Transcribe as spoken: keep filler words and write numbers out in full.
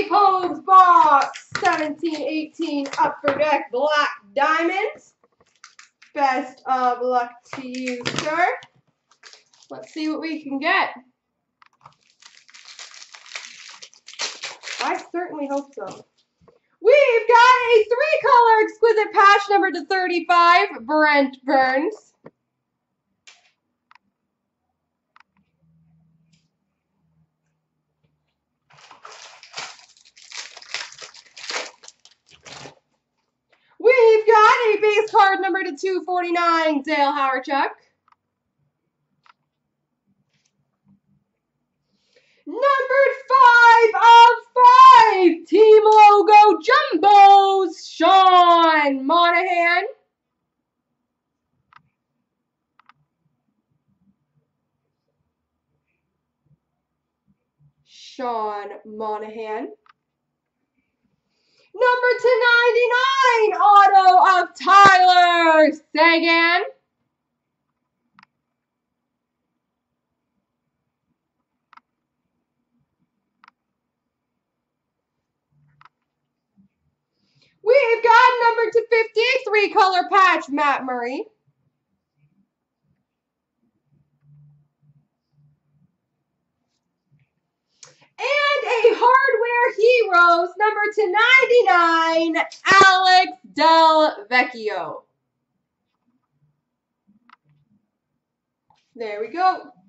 Cpove's box, seventeen eighteen Upper Deck Black Diamonds. Best of luck to you, sir. Let's see what we can get. I certainly hope so. We've got a three-color exquisite patch number to thirty-five, Brent Burns. We've got a base card number to two forty-nine, Dale Hawerchuk. Numbered five of five, Team Logo Jumbos, Sean Monahan. Sean Monahan. Number two ninety-nine, auto of Tyler Seguin. We've got number two fifty, three-color patch, Matt Murray. And a Hardware Heroes, number two ninety-nine, Alex Del Vecchio. There we go.